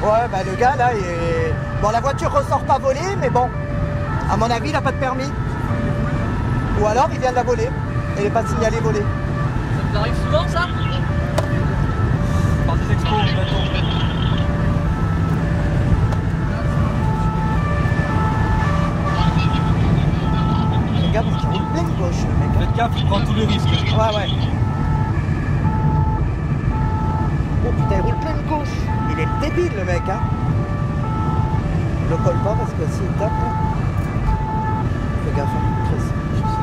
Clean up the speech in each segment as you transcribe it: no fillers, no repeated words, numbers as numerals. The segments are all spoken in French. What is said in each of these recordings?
Ouais, bah le gars là, bon, la voiture ressort pas volée, mais bon, à mon avis, il n'a pas de permis. Ou alors, il vient de la voler. Elle n'est pas signalée volée. Ça vous arrive souvent, ça? Par des expos, Regarde, parce qu'il roule plein de gauche, le mec. faites gaffe, il prend tous les risques. Ouais, ouais. Oh putain, il roule plein de gauche. Il est débile, le mec, hein. Je le colle pas parce que s'il tape... Fais gaffe, hein, Chris.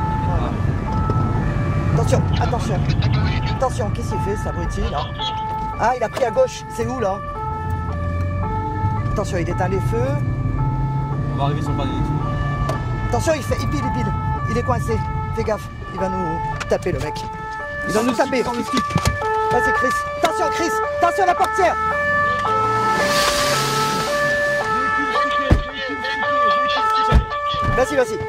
Voilà. Attention, attention. Attention, qu'est-ce qu'il fait, cet abruti, là? Ah, il a pris à gauche. C'est où, là? Attention, il éteint les feux. On va arriver sur le pas d'électrique. Attention, il pile. Il est coincé. Fais gaffe, il va nous taper, le mec. Il va nous taper. Là, c'est Chris. Attention, Chris. Attention à la portière. Vas-y.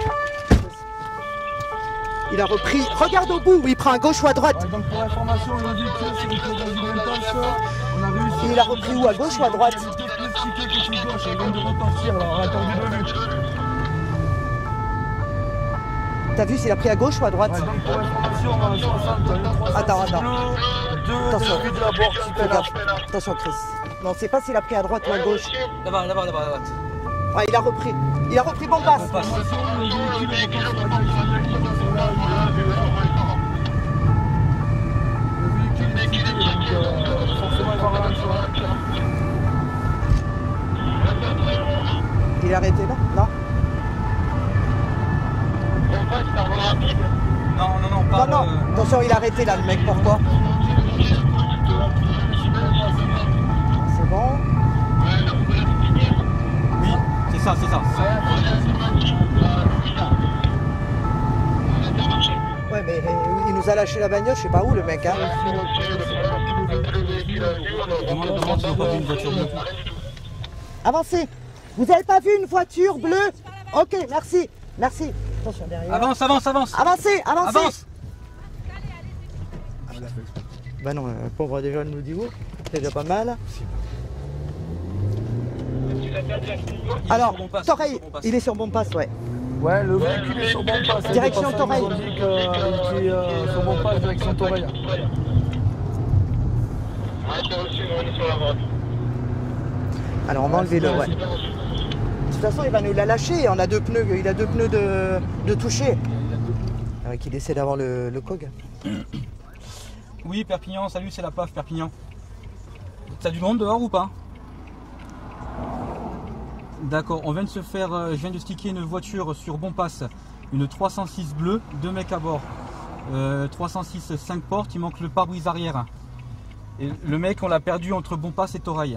Il a repris. Regarde au bout, il prend à gauche ou à droite. Ouais, donc pour information, on a dit que c'est une chose on a réussi. Il a repris où, à gauche ou à droite? Il vient de repartir, alors on a attendu 2 minutes. T'as vu s'il a pris à gauche ou à droite? Ouais, donc pour information, on a 60, Attends. Attention. De la bord, Fais gaffe. Attention, Chris. Non, c'est pas s'il a pris à droite ou à gauche. Là-bas. Ouais, il a repris. Il a repris bon passe. Il est arrêté là? Non? Non, pas Non. Attention, il est arrêté là, le mec. Pourquoi? C'est bon? Oui, c'est ça. Ouais, mais il nous a lâché la bagnole, je sais pas où, le mec, hein. Demande s'ils n'ont pas vu une voiture bleue. Avancez. Vous avez pas vu une voiture bleue? Ok, merci. Attention, derrière. Avance. Avancez. Avance. Bah non, le pauvre déjà nous dit où. C'est déjà pas mal. Alors, Toreil, il est sur bon passe, ouais. Ouais, le véhicule est sur bon passe. Direction Toreil. On dit qu'il est sur bon passe, direction Toreil. Alors on va enlever le, ouais. De toute façon, il va nous la lâcher. On a 2 pneus, il a 2 pneus de toucher. Qu'il essaie d'avoir le cog. Oui, Perpignan, salut, c'est la PAF Perpignan. T'as du monde dehors ou pas? D'accord, on vient de se faire, je viens de sticker une voiture sur Bonpass, une 306 bleue, 2 mecs à bord. 306 5 portes, il manque le pare-brise arrière. Et le mec, on l'a perdu entre Bonpass et Toreil.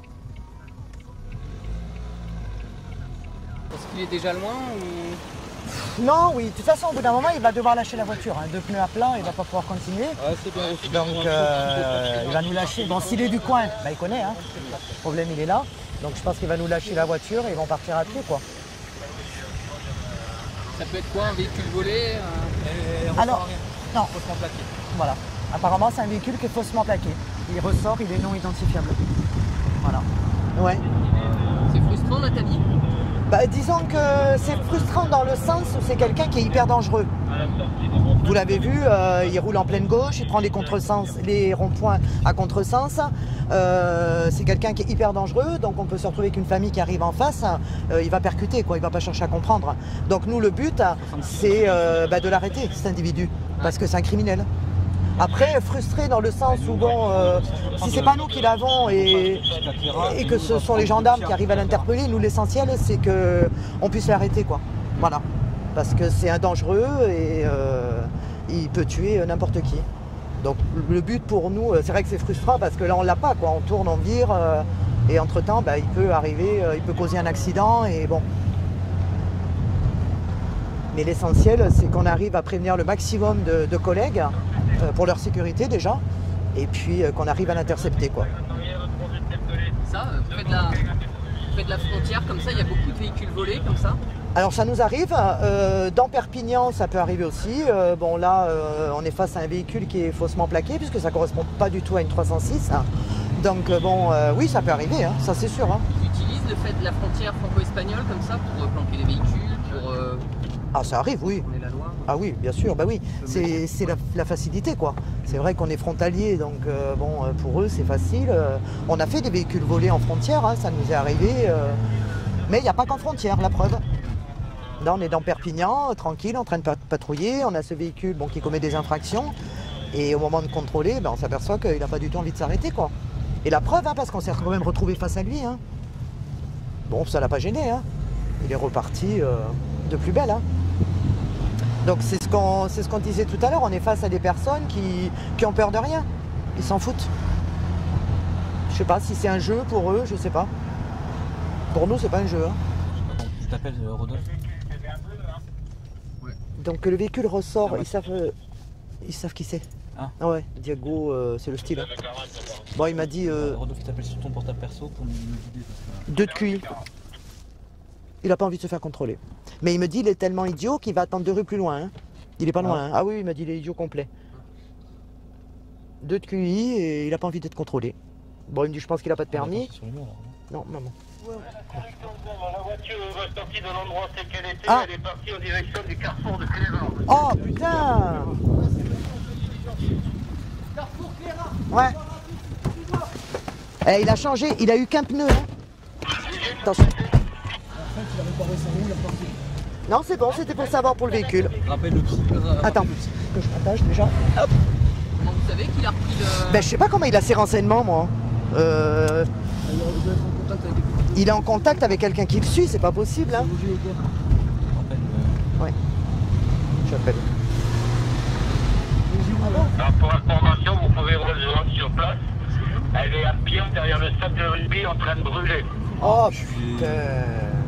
Est-ce qu'il est déjà loin ou... Non, oui, de toute façon, au bout d'un moment, il va devoir lâcher la voiture. 2 pneus à plat, il va pas pouvoir continuer. Ouais, c'est bien aussi. Donc, il va nous lâcher. Bon, s'il est du coin, bah, il connaît, hein. Le problème, il est là. Donc, je pense qu'il va nous lâcher la voiture et ils vont partir à pied, quoi. Ça peut être quoi, un véhicule volé Alors, non. Faussement plaqué. Voilà. Apparemment, c'est un véhicule qui est faussement plaqué. Il ressort, il est non identifiable. Voilà. Ouais. C'est frustrant, Nathalie? Bah, disons que c'est frustrant dans le sens où c'est quelqu'un qui est hyper dangereux. Vous l'avez vu, il roule en pleine gauche, il prend les ronds-points à contresens. C'est quelqu'un qui est hyper dangereux, donc on peut se retrouver avec une famille qui arrive en face, il va percuter, quoi, il va pas chercher à comprendre. Donc nous, le but, c'est de l'arrêter, cet individu, parce que c'est un criminel. Après, frustré dans le sens où, bon, si c'est pas nous qui l'avons et que ce sont les gendarmes qui arrivent à l'interpeller, nous, l'essentiel, c'est qu'on puisse l'arrêter, quoi. Voilà. Parce que c'est un dangereux et il peut tuer n'importe qui. Donc, le but pour nous, c'est vrai que c'est frustrant parce que là, on l'a pas, quoi. On tourne, on vire et entre-temps, bah, il peut arriver, il peut causer un accident et bon. Mais l'essentiel, c'est qu'on arrive à prévenir le maximum de collègues pour leur sécurité déjà, et puis qu'on arrive à l'intercepter, quoi. Ça, près de la frontière, comme ça, il y a beaucoup de véhicules volés, comme ça? Alors ça nous arrive, dans Perpignan ça peut arriver aussi. Bon là on est face à un véhicule qui est faussement plaqué puisque ça ne correspond pas du tout à une 306. Donc bon, oui, ça peut arriver, hein, ça c'est sûr. Hein. Ils utilisent le fait de la frontière franco-espagnole comme ça pour planquer les véhicules, pour Ah, ça arrive, oui. tourner la loi. Ah oui, bien sûr, bah oui. C'est la facilité, quoi. C'est vrai qu'on est frontalier, donc bon, pour eux, c'est facile. On a fait des véhicules volés en frontière, hein, ça nous est arrivé. Mais il n'y a pas qu'en frontière, la preuve. Là, on est dans Perpignan, tranquille, en train de patrouiller. On a ce véhicule bon, qui commet des infractions. Et au moment de contrôler, ben, on s'aperçoit qu'il n'a pas du tout envie de s'arrêter, quoi. Et la preuve, hein, parce qu'on s'est quand même retrouvé face à lui. Hein. Bon, ça l'a pas gêné. Hein. Il est reparti de plus belle. Hein. Donc c'est ce qu'on disait tout à l'heure. On est face à des personnes qui ont peur de rien. Ils s'en foutent. Je sais pas si c'est un jeu pour eux, je sais pas. Pour nous, c'est pas un jeu. Hein. Je t'appelle Rodolphe. Ouais. Donc le véhicule ressort, ils savent qui c'est. Ah. Ouais, Diago, c'est le style. Hein. Bon, il m'a dit Rodolphe t'appelle sur ton portable perso pour nous guider. 2 de QI. Il a pas envie de se faire contrôler. Mais il me dit il est tellement idiot qu'il va attendre 2 rues plus loin. Hein. Il est pas loin. Hein. Ah oui, il m'a dit il est idiot complet. 2 de QI et il a pas envie d'être contrôlé. Bon, il me dit je pense qu'il a pas de permis. Sur les murs, alors. Non, maman. La voiture va sortir de l'endroit où qu'elle était, Ah. elle est partie en direction du carrefour de Clément. Oh putain. Ouais. Eh, il a changé, il a eu qu'un pneu. Hein. Attention. Non, c'est bon, c'était pour savoir pour le véhicule. Rappelle le psy. Attends, que je partage déjà. Hop. Comment vous savez qu'il a repris le... Ben, je sais pas comment il a ses renseignements, moi. Il est en contact avec quelqu'un qui le suit, c'est pas possible. Hein. Ouais. J'appelle. Alors, pour information, vous pouvez vous rendre sur place. Elle est à pied derrière le stade de rugby en train de brûler. Oh putain.